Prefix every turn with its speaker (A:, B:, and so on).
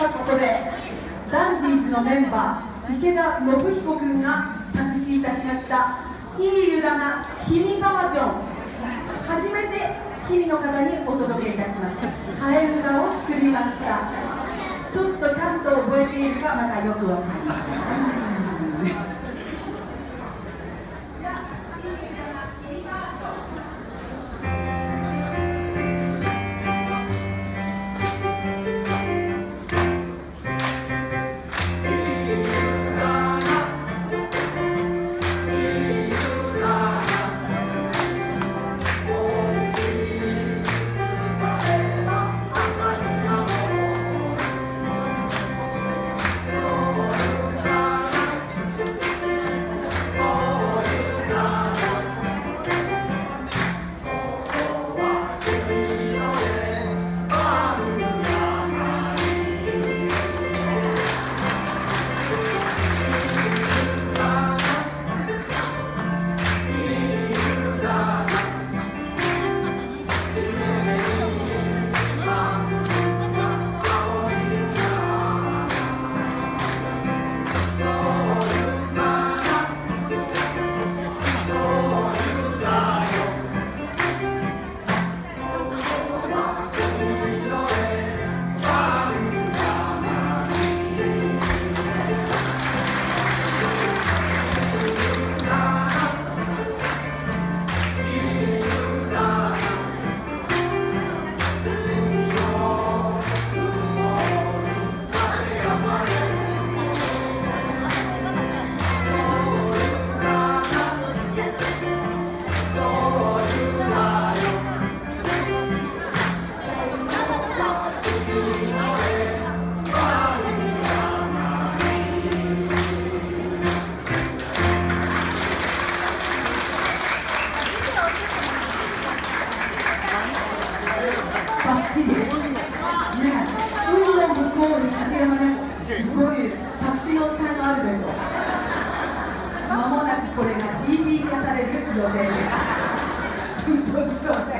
A: はここでダンディーズのメンバー池田信彦君が作詞いたしました「いい湯だな君バージョン」初めて君の方にお届けいたします替え歌を作りました。ちょっとちゃんと覚えているかまだよくわかりません。バッチリね、海の向こうに竹山ね、すごい作詞の才能あるでしょ。間もなくこれが CD 化される予定です。そうそう